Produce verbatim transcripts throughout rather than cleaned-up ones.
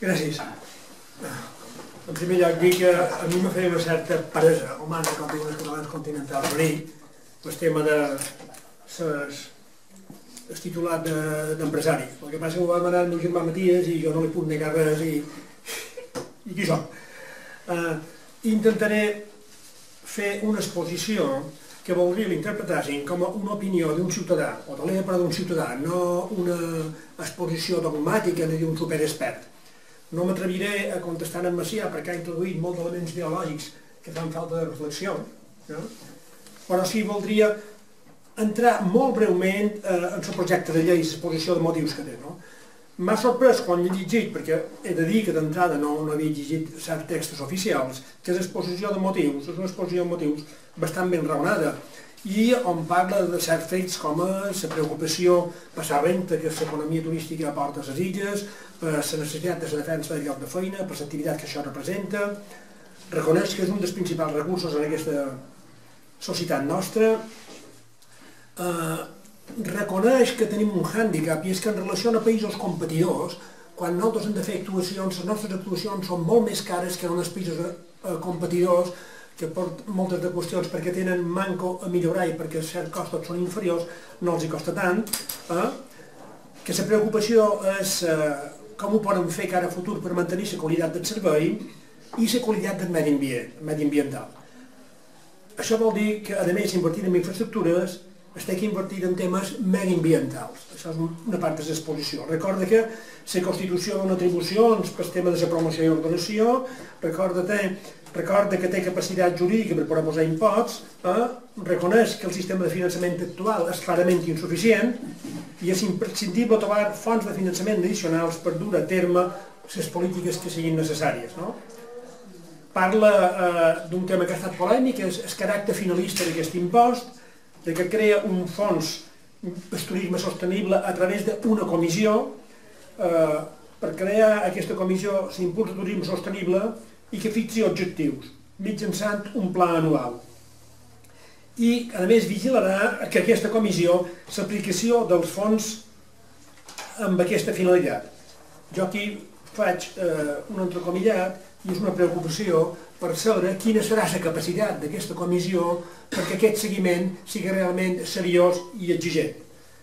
Gràcies. En primer lloc, dir que a mi me feia una certa peresa humana, com diuen els catalans continentals, venir el tema de el titulat d'empresari. El que passa que ho va demanar el meu germà Matías i jo no li puc negar res i qui som. Intentaré fer una exposició que voldria que l'interpretessin com una opinió d'un ciutadà, o de l'època d'un ciutadà, no una exposició dogmàtica ni d'un superexpert. No m'atreviré a contestar en Macià perquè ha introduït molts elements ideològics que fan falta de reflexió, però sí voldria entrar molt breument en el projecte de llei i l'exposició de motius que té. M'ha sorprès quan l'he llegit, perquè he de dir que d'entrada no havia llegit certs textos oficials, que l'exposició de motius és una exposició de motius bastant ben raonada i on parla de certs fets com la preocupació per la renta que l'economia turística aporta a les illes, per la necessitat de la defensa del lloc de feina, per l'activitat que això representa. Reconeix que és un dels principals recursos en aquesta societat nostra. Reconeix que tenim un hàndicap i és que en relació a països competidors, quan nosaltres hem de fer actuacions, les nostres actuacions són molt més cares que en els països competidors que per moltes de qüestions perquè tenen manco a millorar i perquè certs costos són inferiors, no els hi costa tant, que la preocupació és com ho poden fer cara a futur per mantenir la qualitat del servei i la qualitat del medi ambiental. Això vol dir que, a més, invertir en infraestructures estic invertit en temes mediambientals. Això és una part de l'exposició. Recorda que la Constitució dona atribucions per tema de la promoció i ordenació, recorda que té capacitat jurídica per proposar imposts, reconeix que el sistema de finançament actual és clarament insuficient i és imprescindible trobar fonts de finançament addicionals per dur a terme les polítiques que siguin necessàries. Parla d'un tema que ha estat polèmic, és el caràcter finalista d'aquest impost, de que crea un fons per turisme sostenible a través d'una comissió. Per crear aquesta comissió s'impuls el turisme sostenible i que fixi objectius, mitjançant un pla anual. I, a més, vigilarà que aquesta comissió l'aplicació dels fons amb aquesta finalitat. Jo aquí faig un entrecomillat i és una preocupació per saber quina serà la capacitat d'aquesta comissió perquè aquest seguiment sigui realment seriós i exigent.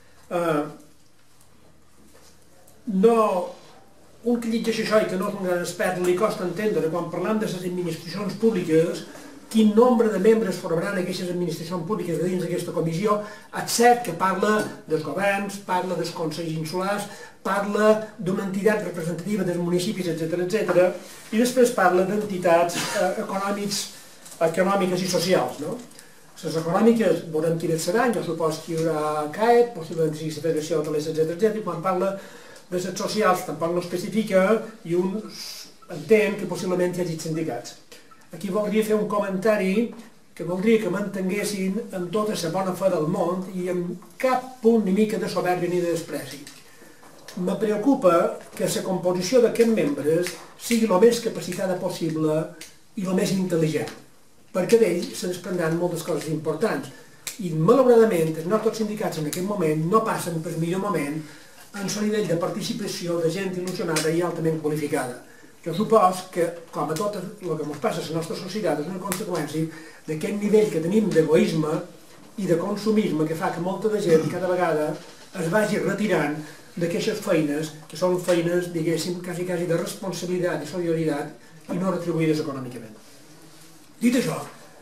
Un que llegeix això i que no és un gran expert li costa entendre quan parlam de les administracions públiques quin nombre de membres formaran aquestes administracions públiques dins d'aquesta comissió. És cert que parla dels governs, parla dels consells insulars, parla d'una entitat representativa dels municipis, etcètera, etcètera, i després parla d'entitats econòmiques i socials. Les econòmiques veurem quines seran, jo supos que hi haurà C A E T, possiblement sigui la Federació Hotelers, etcètera, etcètera, i quan parla de les socials tampoc no especifica i un entén que possiblement hi hagi sindicats. Aquí voldria fer un comentari que voldria que mantenguessin amb tota la bona fe del món i amb cap punt ni mica de soberbia ni de despreci. Me preocupa que la composició d'aquests membres sigui el més capacitada possible i el més intel·ligent, perquè d'ells se desprendran moltes coses importants. I, malauradament, els nostres sindicats en aquest moment no passen pel millor moment en el nivell de participació de gent il·lusionada i altament qualificada. Jo supos que, com a tot el que ens passa a la nostra societat, és una conseqüència d'aquest nivell que tenim d'egoisme i de consumisme que fa que molta de gent cada vegada es vagi retirant d'aquestes feines, que són feines, diguéssim, quasi, quasi de responsabilitat i solidaritat i no retribuïdes econòmicament. Dit això,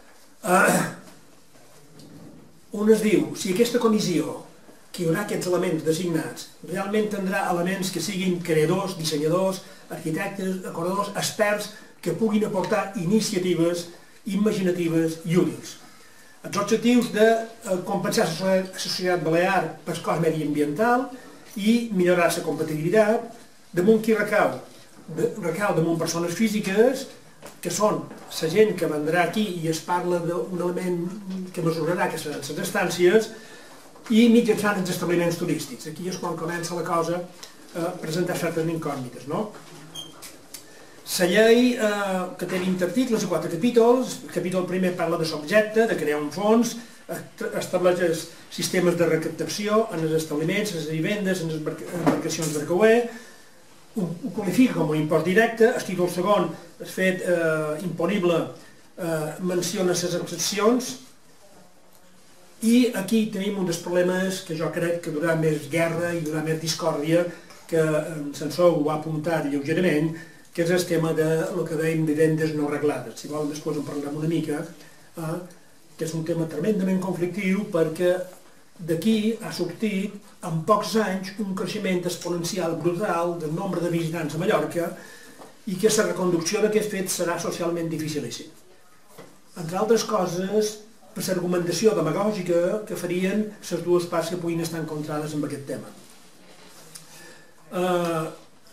on es diu, si aquesta comissió que hi haurà aquests elements designats realment tindrà elements que siguin creadors, dissenyadors, arquitectes, acordadors, experts que puguin aportar iniciatives imaginatives i útils. Els objectius de compensar la societat balear pel cost mediambiental i millorar la competitivitat, damunt qui recau? Recau damunt persones físiques, que són la gent que vendrà aquí i es parla d'un element que mesurarà que seran les estàncies, i mitjançant els establiments turístics. Aquí és quan comença la cosa a presentar certes incògnites. La llei que té vint articles i quatre capítols, el capítol primer parla de l'objecte, de crear un fons, estableix els sistemes de recaptació en els establiments, en les vivendes, en les embarcacions de creuer, ho qualifica com un impost directe. El títol segon és fet eh, imponible, eh, menciona les excepcions, i aquí tenim un dels problemes que jo crec que durà més guerra i durà més discòrdia, que en Sansó ho ha apuntat lleugerament, que és el tema de lo que dèiem vivendes no arreglades. Si volen després en parlem una mica, eh, que és un tema tremendament conflictiu, perquè d'aquí ha sortit en pocs anys un creixement exponencial brutal del nombre de visitants a Mallorca i que la reconducció d'aquest fet serà socialment dificilíssim. Entre altres coses, per l'argumentació demagògica que farien les dues parts que puguin estar encontrades amb aquest tema. Uh,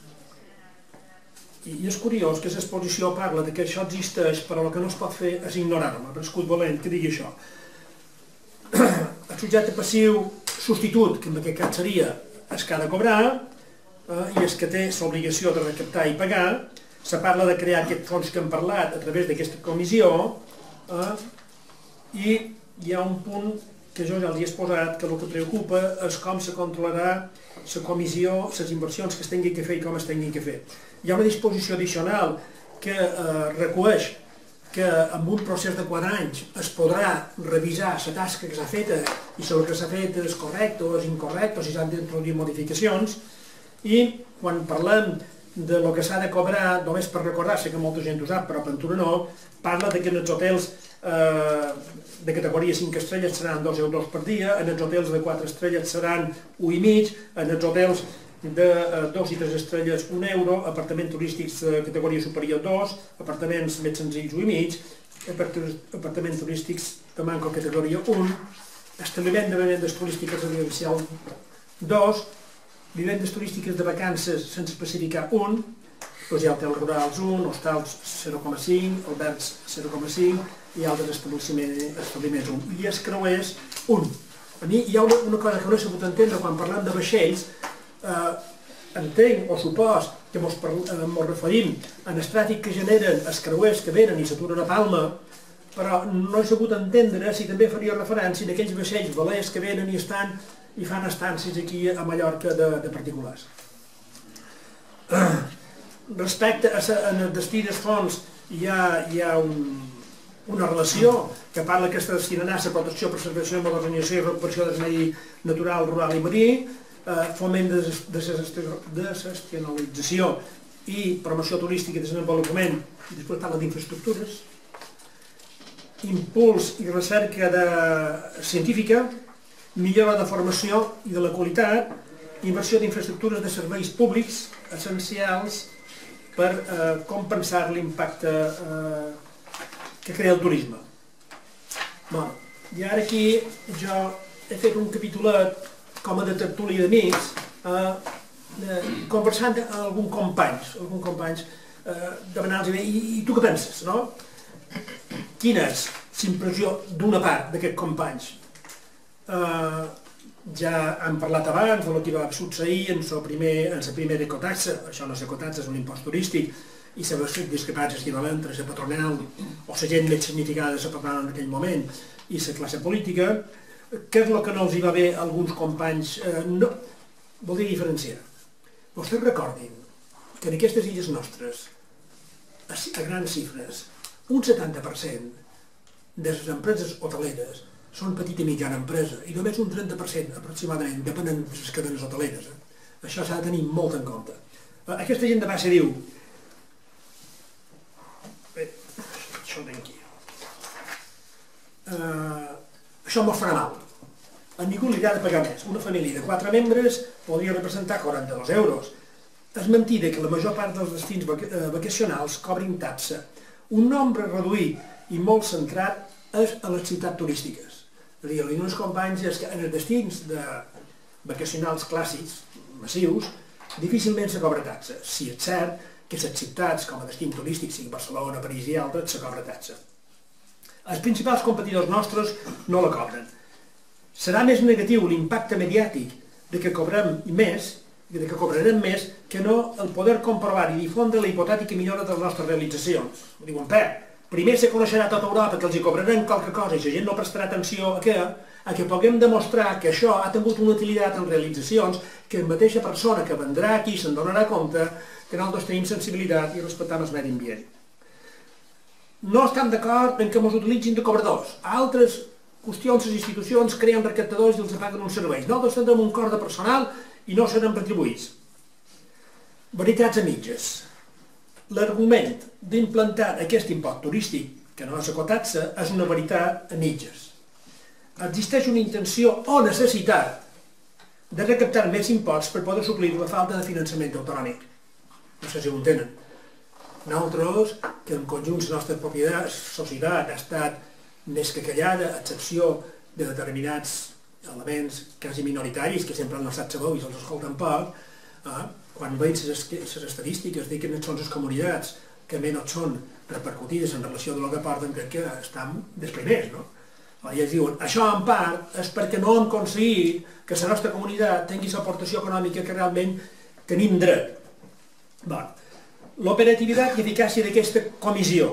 i és curiós que l'exposició parla de que això existeix, però el que no es pot fer és ignorar-ho. Ha prescut valent que digui això. El subjecte passiu substitut, que en aquest cas seria el que ha de cobrar, uh, i el que té l'obligació de recaptar i pagar. Se parla de crear aquest fons que hem parlat a través d'aquesta comissió, uh, i hi ha un punt que jo ja els he exposat, que el que preocupa és com se controlarà la comissió, les inversions que es tinguin que fer i com es tinguin que fer. Hi ha una disposició addicional que eh, recueix que en un procés de quatre anys es podrà revisar la tasca que s'ha fet i si el que s'ha fet és correcte o és incorrecte o si s'han d'introduir modificacions, i quan parlem de lo que s'ha de cobrar, només per recordar, sé que molta gent ho sap, però per Ventura no, parla de que en els hotels eh, de categoria cinc estrelles seran dos euros per dia, en els hotels de quatre estrelles seran un i mig, en els hotels de dos i tres estrelles un euro, apartaments turístics de categoria superior dos, apartaments més senzills un i mig, apartaments turístics de manco categoria un, establiment de vivendes turístiques residencials dos, vivendes turístiques de vacances sense especificar un, doncs hi ha hotels rurals un, hostals zero coma cinc, albergs zero coma cinc i altres establiments un. I els creuers un. A mi hi ha una, una cosa que no he sabut entendre quan parlem de vaixells, eh, entenc o supos que ens eh, referim en el tràfic que generen els creuers que venen i s'aturen a Palma, però no he sabut entendre si també faria referència a aquells vaixells velers que venen i estan i fan estàncies aquí a Mallorca de, de particulars. Respecte a, a, en el destí dels fons hi ha, hi ha un, una relació que parla que es destinarà a la protecció, preservació, modernització i recuperació del medi natural, rural i marí, eh, foment de desestacionalització i promoció turística i desenvolupament, i després parla d'infraestructures, impuls i recerca de, científica, millora de formació i de la qualitat, inversió d'infraestructures de serveis públics essencials per eh, compensar l'impacte eh, que crea el turisme. Bon, i ara aquí jo he fet un capítulet com a de tertúlia d'amics, eh, eh, conversant amb algun companys, algun companys eh, demanant-los, i, i tu què penses, no? Quina és l'impressió d'una part d'aquests companys? Uh, ja han parlat abans del que va succeir en la primer, primera ecotaxa. Això no és ecotaxa, és un impost turístic, i la discrepància que hi va haver entre la patronal o la gent més significada de la patronal en aquell moment i la classe política. Què és el que no els hi va bé a alguns companys? Uh, no, vol dir diferenciar. Vostès recordin que en aquestes illes nostres, a, a grans xifres, un setanta per cent de les empreses hoteleres són petita i mitjana empresa, i només un trenta per cent aproximadament depenen de les cadenes hoteleres. Això s'ha de tenir molt en compte. Aquesta gent de base diu, bé, això ho tinc aquí, uh, això mos farà mal, a ningú li ha de pagar més. Una família de quatre membres podria representar quaranta-dos euros. És mentida que la major part dels destins vacacionals cobrin taxa. Un nombre reduït i molt centrat és a les ciutats turístiques. És a dir, els meus companys és que en els destins de vacacionals clàssics, massius, difícilment se cobra taxa. Si és cert que les ciutats com a destins turístics, sigui Barcelona, París i altres, se cobra taxa. Els principals competidors nostres no la cobren. Serà més negatiu l'impacte mediàtic de que cobrem més, de que cobrarem més, que no el poder comprovar i difondre la hipotètica millora de les nostres realitzacions. Ho diuen, Pep, primer se coneixerà tota Europa que els hi cobrarem qualque cosa i la gent no prestarà atenció a què, a que puguem demostrar que això ha tingut una utilitat en realitzacions, que la mateixa persona que vendrà aquí se'n donarà compte que nosaltres tenim sensibilitat i respectem el medi ambient. No estem d'acord en que ens utilitzin de cobradors. A altres qüestions, les institucions creen recaptadors i els paguen uns serveis. Nosaltres tenim un cor de personal i no serem retribuïts. Veritats a mitges. L'argument d'implantar aquest impost turístic, que no és ecotaxa, és una veritat a mitges. Existeix una intenció o necessitat de recaptar més imposts per poder suplir la falta de finançament autonòmic. No sé si ho entenen. Nosaltres, que en conjunt la nostra propietat, societat ha estat més que callada, a excepció de determinats elements quasi minoritaris que sempre han alçat la veu i se'ls escolten poc, eh? Quan veig les estadístiques de quines són les comunitats que menys són repercutides en relació amb el que porten, crec que estan dels primers, no? I ells diuen, això en part és perquè no hem aconseguit que la nostra comunitat tingui l'aportació econòmica que realment tenim dret. L'operativitat i eficàcia d'aquesta comissió.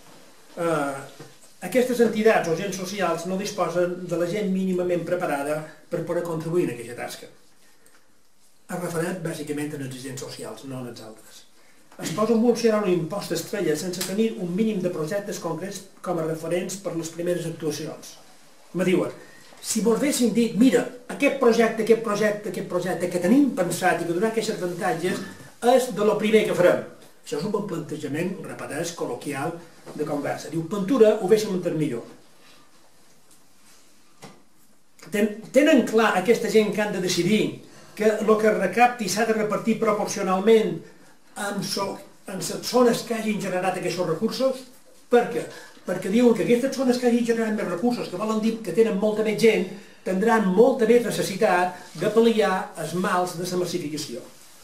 Aquestes entitats o agents socials no disposen de la gent mínimament preparada per poder contribuir en aquesta tasca. Es referent bàsicament en els agents socials, no en els altres. Es posa en funcionar un impost estrella sense tenir un mínim de projectes concrets com a referents per les primeres actuacions. Me diuen, si mos haguessin dit, mira, aquest projecte, aquest projecte, aquest projecte que tenim pensat i que donarà aquests avantatges és de lo primer que farem. Això és un bon plantejament, repeteix, col·loquial de conversa. Diu, pintura ho deixem entendre millor. Tenen clar aquesta gent que han de decidir que el que recapti s'ha de repartir proporcionalment en les zones que hagin generat aquests recursos? Per què? Perquè diuen que aquestes zones que hagin generat més recursos, que volen dir que tenen molta més gent, tindran molta més necessitat de pal·liar els mals de la massificació.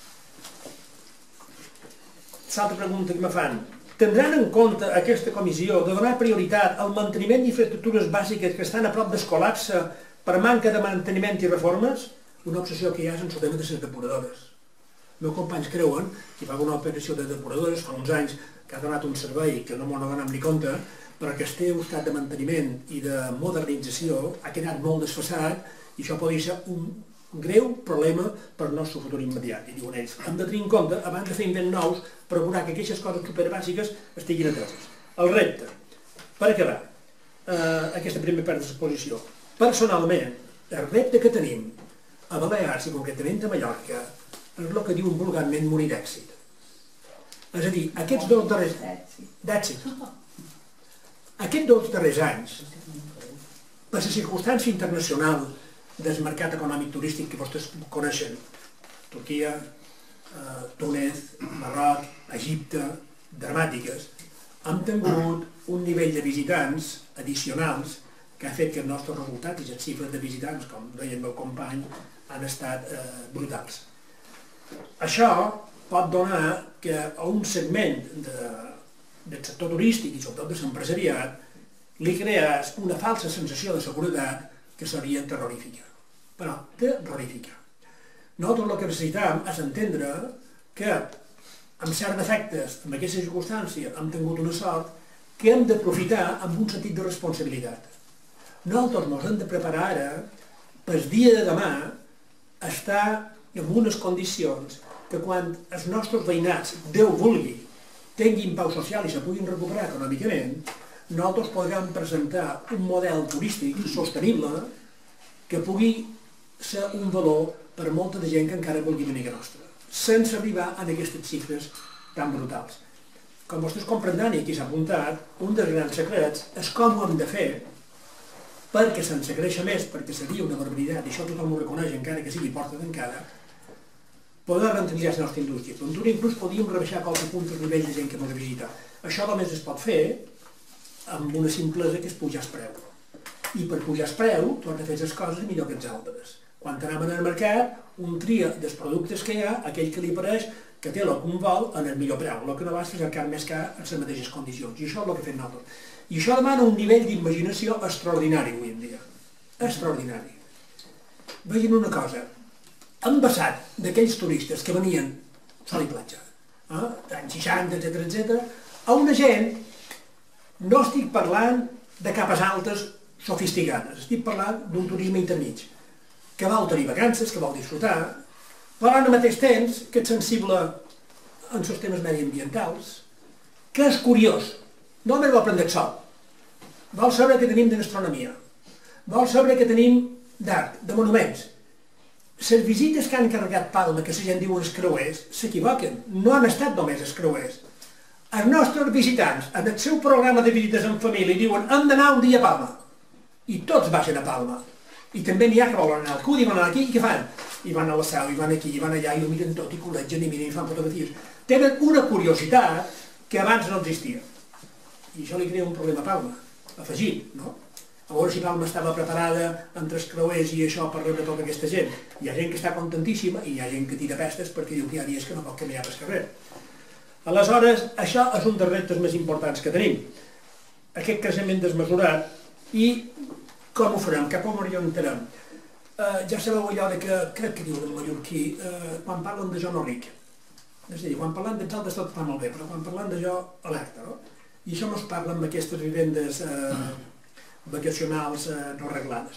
L'altra pregunta que me fan. Tindran en compte aquesta comissió de donar prioritat al manteniment d'infraestructures bàsiques que estan a prop del col·lapse per manca de manteniment i reformes? Una obsessió que hi ha és en el tema de les depuradores. Els meus companys creuen que hi va una operació de depuradores fa uns anys que ha donat un servei que no m'ho donem ni compte, però que el seu estat de manteniment i de modernització ha quedat molt desfasat i això podria ser un greu problema per al nostre futur immediat. I diuen ells, hem de tenir en compte abans de fer invents nous per veure que aquestes coses superbàsiques estiguin ateses. El repte, per acabar, aquesta primera part de l'exposició. Personalment, el repte que tenim a Balears i concretament a Mallorca és el que diuen vulgarment morir d'èxit. És a dir, aquests dos darrers... d'èxit. Aquests dos darrers anys, per la circumstància internacional del mercat econòmic turístic que vostès coneixen, Turquia, Túnez, Marroc, Egipte, dramàtiques, hem tingut un nivell de visitants addicionals que ha fet que els nostres resultats i les xifres de visitants, com deia el meu company, han estat brutals. Això pot donar que a un segment del sector turístic i sobretot de l'empresariat li crees una falsa sensació de seguretat que seria terrorífica. Però terrorífica. Nosaltres el que necessitem és entendre que amb certs defectes, amb aquesta circumstància, hem tingut una sort que hem d'aprofitar amb un sentit de responsabilitat. Nosaltres ens hem de preparar ara pel dia de demà estar en unes condicions que quan els nostres veïnats, Déu vulgui, tinguin pau social i se puguin recuperar econòmicament, nosaltres podrem presentar un model turístic sostenible que pugui ser un valor per a molta de gent que encara vulgui venir a nostra, sense arribar a aquestes xifres tan brutals. Com vostès comprendran, i aquí s'ha apuntat, un dels grans secrets és com ho hem de fer perquè sense créixer més, perquè seria una barbaritat, i això tothom ho reconeix, encara que sigui porta tancada, poder rentabilitzar la nostra indústria. Per un inclús podríem rebaixar qualque punt el nivell de gent que ens visita. Això només es pot fer amb una simplesa que és pujar el preu. I per pujar el preu, tu has de fer les coses millor que els altres. Quan anem al mercat, un tria dels productes que hi ha, aquell que li apareix que té el que un vol en el millor preu, el que no va és cercar més car en les mateixes condicions. I això és el que fem nosaltres. I això demana un nivell d'imaginació extraordinari avui en dia. Extraordinari. Vegin una cosa. Han passat d'aquells turistes que venien sol i platja, eh, anys seixanta, etcètera, etcètera, a una gent, no estic parlant de capes altes sofisticades, estic parlant d'un turisme intermig, que vol tenir vacances, que vol disfrutar, però al mateix temps que és sensible en els temes mediambientals, que és curiós, no només vol prendre el sol, vol saber què tenim de gastronomia, vol saber què tenim d'art, de monuments. Les visites que han carregat Palma, que la gent diu els creuers, s'equivoquen, no han estat només els creuers. Els nostres visitants, en el seu programa de visites en família, diuen hem d'anar un dia a Palma. I tots baixen a Palma. I també n'hi ha que volen anar al Cudi, volen anar aquí, i què fan? I van a la Seu, i van aquí, i van allà, i ho miren tot, i col·legen, i miren, i fan fotografies. Tenen una curiositat que abans no existia. I això li crea un problema a Palma, afegit, no? A veure si Palma estava preparada entre els creuers i això per rebre tota aquesta gent. Hi ha gent que està contentíssima i hi ha gent que tira pestes perquè diu que hi ha dies que no pot caminar pel carrer. Aleshores, això és un dels reptes més importants que tenim. Aquest creixement desmesurat i com ho farem, cap on orientarem. Uh, ja sabeu allò de que, crec que diuen en mallorquí, uh, quan parlen de jo no ric. És a dir, quan parlen dels altres tot fa molt bé, però quan parlen de jo, alerta, no? I això no es parla amb aquestes vivendes uh, vacacionals uh, no arreglades.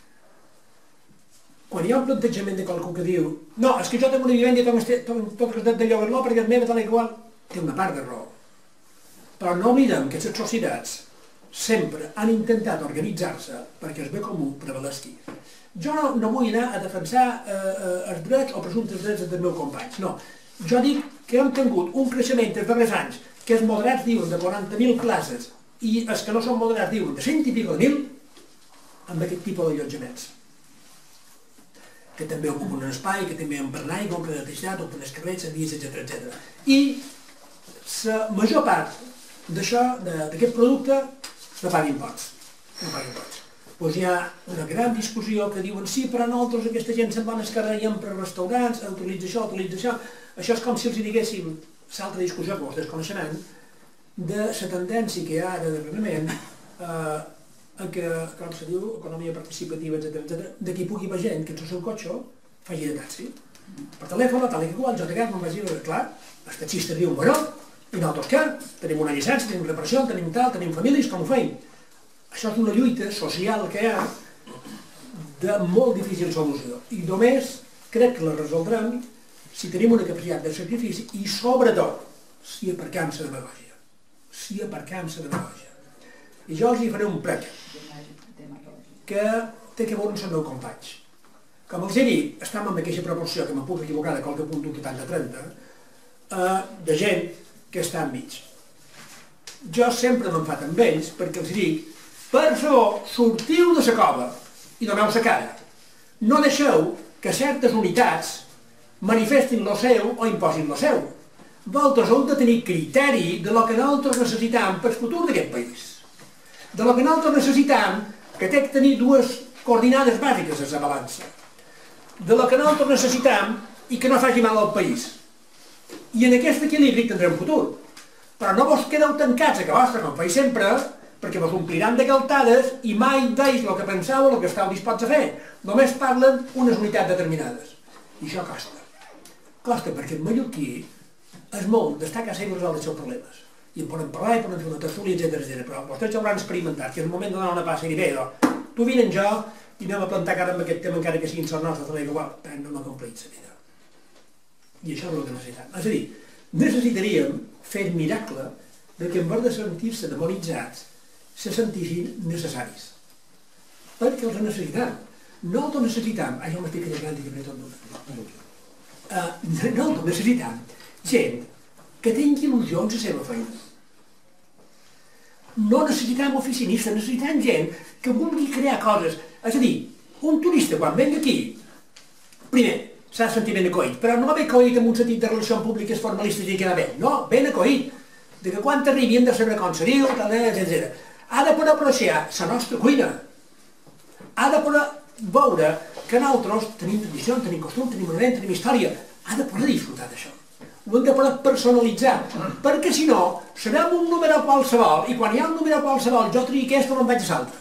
Quan hi ha un plantejament de qualcú que diu no, és que jo tinc una vivenda i tot el de llogar-lo perquè és meva tal i qual, té una part de raó. Però no oblidem que les societats sempre han intentat organitzar-se perquè el bé comú prevalesqui. Jo no, no vull anar a defensar eh, els drets o presumptes drets dels meus companys, no. Jo dic que hem tingut un creixement els darrers anys que els moderats diuen de quaranta mil places i els que no són moderats diuen de cent i pico de mil amb aquest tipus d'allotjaments. Que també ocupen un espai, que també empren aigua, omplen electricitat, omplen els carrers, servicis, etcètera, etcètera. I la major part d'això, d'aquest producte, no paga imposts. No paga imposts. Doncs hi ha una gran discussió que diuen sí, però nosaltres aquesta gent se'n van escarreguem per restaurants, utilitza això, utilitza això. Això és com si els diguéssim, l'altra discussió que vostès coneixeran, de la tendència que hi ha ara darrerament eh, en què, com se diu, economia participativa, etcètera, etcètera, de qui pugui haver gent que en el seu cotxe faci de taxi. Per telèfon, tal i que qual, jo de cap me'n vaig dir, clar, els taxistes diuen, bueno, i nosaltres què? Tenim una llicència, tenim reparació, tenim tal, tenim famílies, com ho feim? Això és una lluita social que hi ha de molt difícil solució. I només crec que la resoldrem si tenim una capacitat de sacrifici i, sobretot, si aparcam la demagògia. Si aparcam la demagògia. I jo els hi faré un prec que té que veure amb els meus companys. Com els he dit, estem en aquesta proporció, que me puc equivocar de qualque punt d'un vuitanta trenta, eh, de gent que està enmig. Jo sempre m'enfat amb ells perquè els dic, per favor, sortiu de la cova i doneu la cara. No deixeu que certes unitats manifestin lo seu o imposin lo seu. Vosaltres heu de tenir criteri de lo que nosaltres necessitam per al futur d'aquest país. De lo que nosaltres necessitam, que té que tenir dues coordinades bàsiques a la balança. De lo que nosaltres necessitam i que no faci mal al país. I en aquest equilibri tindrem futur. Però no vos quedeu tancats a que vostres no ho feis sempre, perquè vos ompliran de galtades i mai deis el que penseu o el que esteu disposts a fer. Només parlen unes unitats determinades. I això costa. Costa perquè en mallorquí és molt d'estar a casa i resoldre els seus problemes. I en poden parlar, i poden fer una tertúlia, etcètera, etcètera. Però vostès ja hauran experimentat que és el moment de donar una passa i dir, bé, tu vine en jo i anem a plantar cara amb aquest tema encara que siguin els nostres, però igual, no m'ha complit la vida. I això és el que necessitem. És a dir, necessitaríem fer el miracle de que en lloc de sentir-se demonitzats se sentissin necessaris. Perquè els necessitem. Nosaltres necessitem, això m'estic carregant i que tot d'una. Nosaltres necessitem gent que tingui il·lusió en la seva feina. No necessitem oficinistes, necessitem gent que vulgui crear coses. És a dir, un turista quan venga aquí, primer, s'ha de sentir ben acoït, però no ben acoït en un sentit de relacions públiques formalistes i quedar bé, no, ben acoït, de que quan t'arribi hem de saber com se diu, etcètera. Ha de poder apreciar la nostra cuina, ha de poder veure que nosaltres tenim tradició, tenim costum, tenim monument, tenim història, ha de poder disfrutar d'això. Ho hem de poder personalitzar, perquè si no, serem un número qualsevol, i quan hi ha un número qualsevol, jo trio aquesta o me'n vaig a l'altra.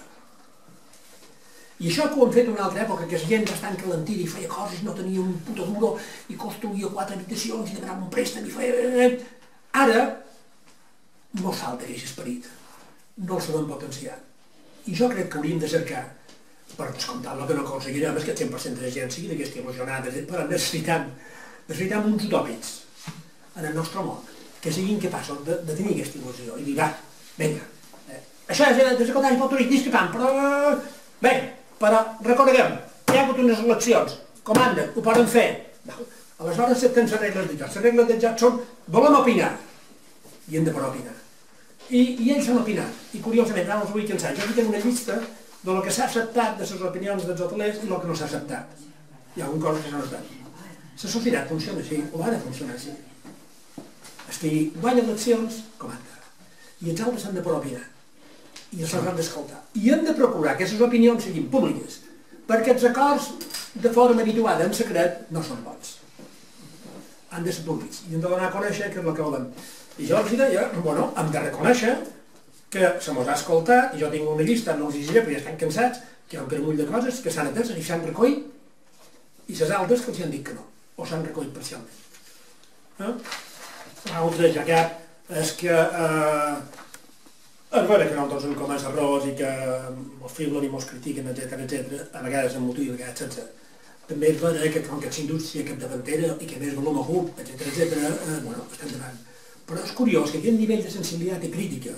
I això que ho hem fet en una altra època, que la gent bastant calentida i feia coses, no tenia un puto duro, i construïa quatre habitacions, i demanava un préstec, i feia... Ara, no salta aquest esperit, no el sabem potenciar. I jo crec que hauríem de cercar, per descomptar el que no aconseguirem, és que el cent per cent de la gent sigui d'aquestes il·lusionades, però necessitam, necessitam uns utòpics. en el nostre món, que siguin capaços de, de tenir aquesta il·lusió i dir, va, vinga, eh, això és de secundari pel turisme discrepant, però, bé, però reconeguem, hi ha hagut unes eleccions, comanden, ho poden fer, aleshores accepten les regles de joc. Les regles de joc són, volem opinar, i hem de poder opinar. I, i ells han opinat, i curiosament, ara els vull cansar, jo aquí tinc una llista de lo que s'ha acceptat de les opinions dels hotelers i el que no s'ha acceptat. Hi ha alguna cosa que s'ha acceptat. La societat funciona així, o ha de funcionar així. És que guanya eleccions, comanda. I els altres han de poder opinar. I els han d'escoltar. I hem de procurar que les opinions siguin públiques, perquè els acords de forma habituada en secret no són bons. Han de ser públics. I hem de donar a conèixer què és el que volem. I jo els deia, bueno, hem de reconèixer que se mos ha escoltat, i jo tinc una llista, no els llegiré, però ja estan cansats, que hi ha un gramull de coses que s'han atès i s'han recollit, i les altres que els han dit que no, o s'han recollit parcialment. Eh? L'altre ja cap és que eh, és vera que nosaltres hem comès errors i que mos fiblen i mos critiquen, etcètera, etcètera, a vegades amb motiu i a vegades sense. També és vera que com que és indústria capdavantera i que més volum agut, etcètera, etcètera, eh, bueno, estem davant. Però és curiós que aquest nivell de sensibilitat i crítica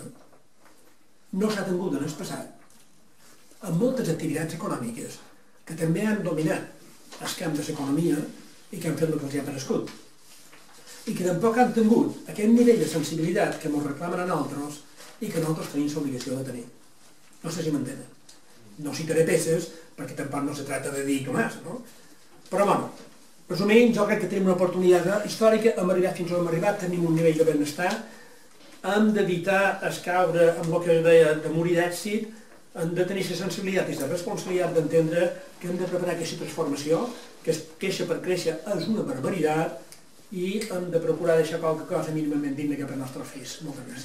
no s'ha tingut en el passat en moltes activitats econòmiques que també han dominat el camp de l'economia i que han fet el que els ha parescut. I que tampoc han tingut aquest nivell de sensibilitat que ens reclamen a nosaltres i que nosaltres tenim l'obligació de tenir. No sé si m'entenen. No citaré peces perquè tampoc no se tracta de dir Tomàs, no? Però, bueno, resumint, jo crec que tenim una oportunitat històrica, hem arribat fins on hem arribat, tenim un nivell de benestar, hem d'evitar escaure amb el que deia de morir d'èxit, hem de tenir la sensibilitat i la responsabilitat d'entendre que hem de preparar aquesta transformació, que créixer per créixer és una barbaritat i hem de procurar deixar qualque cosa mínimament digna cap als nostres fills. Moltes gràcies.